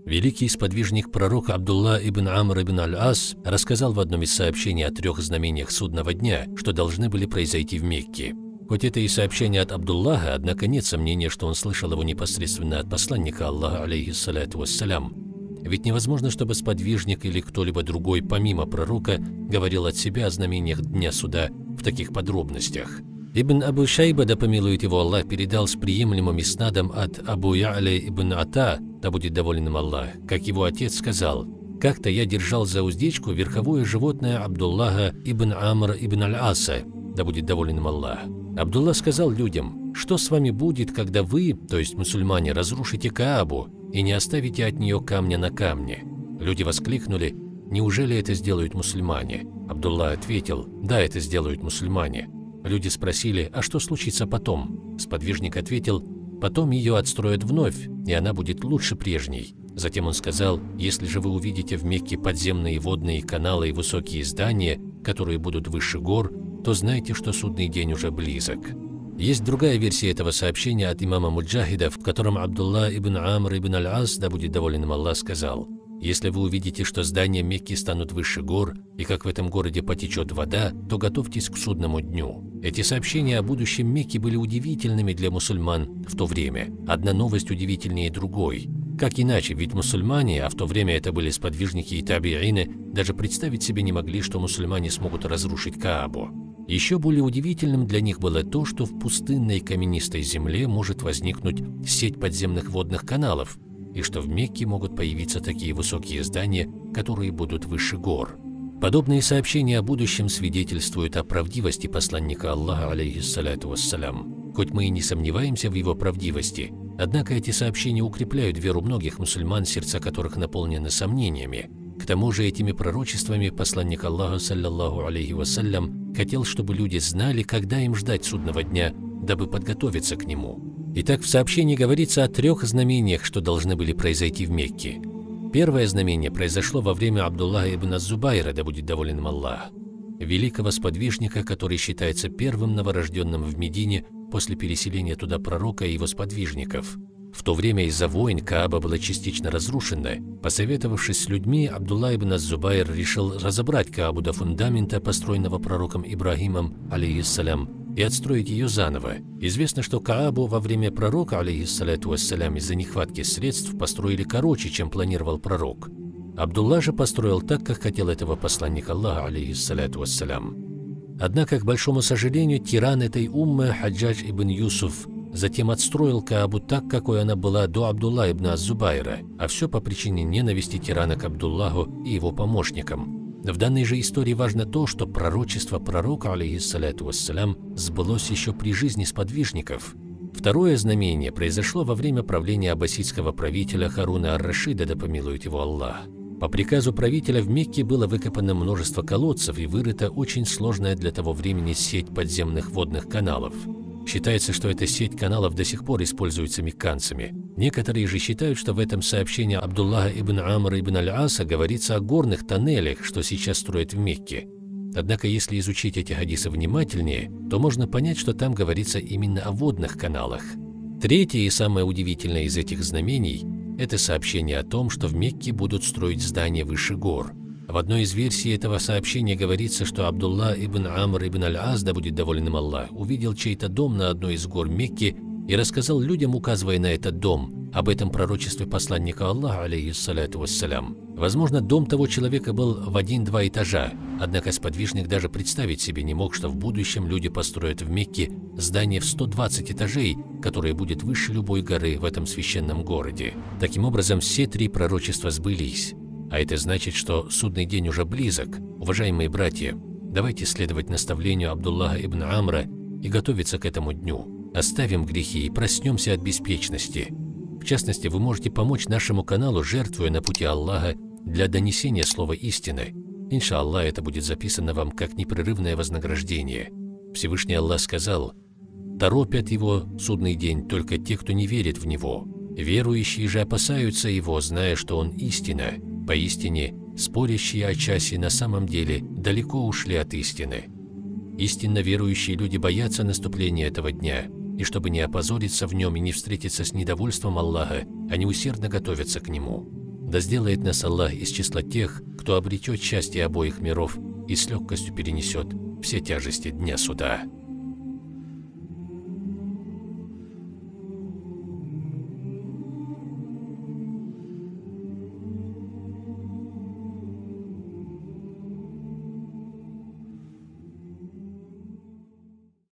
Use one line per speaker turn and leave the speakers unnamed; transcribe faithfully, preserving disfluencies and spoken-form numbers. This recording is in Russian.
Великий сподвижник пророка Абдулла ибн Амр ибн аль-Ас рассказал в одном из сообщений о трех знамениях судного дня, что должны были произойти в Мекке. Хоть это и сообщение от Абдуллаха, однако нет сомнения, что он слышал его непосредственно от посланника Аллаха, алейхиссаляту вассалям. Ведь невозможно, чтобы сподвижник или кто-либо другой, помимо пророка, говорил от себя о знамениях Дня Суда в таких подробностях. Ибн Абу Шайба, да помилует его Аллах, передал с приемлемым иснадом от Абу Я'ля ибн Ата, да будет доволен им Аллах, как его отец сказал: «Как-то я держал за уздечку верховое животное Абдуллаха ибн Амр ибн аль-Аса, да будет доволен им Аллах. Абдулла сказал людям: что с вами будет, когда вы, то есть мусульмане, разрушите Каабу и не оставите от нее камня на камне?» Люди воскликнули: «Неужели это сделают мусульмане?» Абдулла ответил: «Да, это сделают мусульмане». Люди спросили: «А что случится потом?» Сподвижник ответил: «Потом ее отстроят вновь, и она будет лучше прежней». Затем он сказал: «Если же вы увидите в Мекке подземные водные каналы и высокие здания, которые будут выше гор, то знайте, что судный день уже близок». Есть другая версия этого сообщения от имама Муджахида, в котором Абдулла ибн Амр ибн аль-Ас, да будет доволен им Аллах, сказал: «Если вы увидите, что здания Мекки станут выше гор, и как в этом городе потечет вода, то готовьтесь к судному дню». Эти сообщения о будущем Мекки были удивительными для мусульман в то время. Одна новость удивительнее другой. Как иначе, ведь мусульмане, а в то время это были сподвижники и табиины, даже представить себе не могли, что мусульмане смогут разрушить Каабу. Еще более удивительным для них было то, что в пустынной каменистой земле может возникнуть сеть подземных водных каналов, и что в Мекке могут появиться такие высокие здания, которые будут выше гор. Подобные сообщения о будущем свидетельствуют о правдивости посланника Аллаха, алейхиссаляту вассалям. Хоть мы и не сомневаемся в его правдивости, однако эти сообщения укрепляют веру многих мусульман, сердца которых наполнены сомнениями. К тому же этими пророчествами посланник Аллаха, саллаллаху алейхи вассалям, хотел, чтобы люди знали, когда им ждать судного дня, дабы подготовиться к нему. Итак, в сообщении говорится о трех знамениях, что должны были произойти в Мекке. Первое знамение произошло во время Абдуллаха ибн аз-Зубайра, да будет доволен им Аллах, великого сподвижника, который считается первым новорожденным в Медине после переселения туда пророка и его сподвижников. В то время из-за войн Кааба была частично разрушена. Посоветовавшись с людьми, Абдулла ибн аз-Зубайр решил разобрать Каабу до фундамента, построенного пророком Ибрагимом, алейхиссалям, и отстроить ее заново. Известно, что Каабу во время пророка, алейхиссаляту вассалям, из-за нехватки средств построили короче, чем планировал пророк. Абдулла же построил так, как хотел этого посланник Аллаха, алейхиссаляту вассалям. Однако, к большому сожалению, тиран этой уммы, Хаджадж ибн Юсуф, затем отстроил Каабу так, какой она была до Абдулла ибн аз-Зубайра, а все по причине ненависти тирана к Абдуллаху и его помощникам. В данной же истории важно то, что пророчество пророка, алейхиссаляту вассалям, сбылось еще при жизни сподвижников. Второе знамение произошло во время правления аббасидского правителя Харуна ар-Рашида, да помилует его Аллах. По приказу правителя в Мекке было выкопано множество колодцев и вырыта очень сложная для того времени сеть подземных водных каналов. Считается, что эта сеть каналов до сих пор используется мекканцами. Некоторые же считают, что в этом сообщении Абдуллаха ибн Амр ибн аль-Аса говорится о горных тоннелях, что сейчас строят в Мекке. Однако, если изучить эти хадисы внимательнее, то можно понять, что там говорится именно о водных каналах. Третье и самое удивительное из этих знамений – это сообщение о том, что в Мекке будут строить здания выше гор. В одной из версий этого сообщения говорится, что Абдулла ибн Амр ибн аль-Ас, да будет доволен им Аллах, увидел чей-то дом на одной из гор Мекки и рассказал людям, указывая на этот дом, об этом пророчестве посланника Аллаха, алейхиссаляту вассалям. Возможно, дом того человека был в один-два этажа, однако сподвижник даже представить себе не мог, что в будущем люди построят в Мекке здание в сто двадцать этажей, которое будет выше любой горы в этом священном городе. Таким образом, все три пророчества сбылись. А это значит, что судный день уже близок. Уважаемые братья, давайте следовать наставлению Абдуллаха ибн Амра и готовиться к этому дню. Оставим грехи и проснемся от беспечности. В частности, вы можете помочь нашему каналу, жертвуя на пути Аллаха для донесения слова истины. Иншаллах, это будет записано вам как непрерывное вознаграждение. Всевышний Аллах сказал: «Торопят его судный день только те, кто не верит в него. Верующие же опасаются его, зная, что он истина. Поистине, спорящие о часе на самом деле далеко ушли от истины». Истинно верующие люди боятся наступления этого дня, и чтобы не опозориться в нем и не встретиться с недовольством Аллаха, они усердно готовятся к нему. Да сделает нас Аллах из числа тех, кто обретет счастье обоих миров и с легкостью перенесет все тяжести Дня Суда.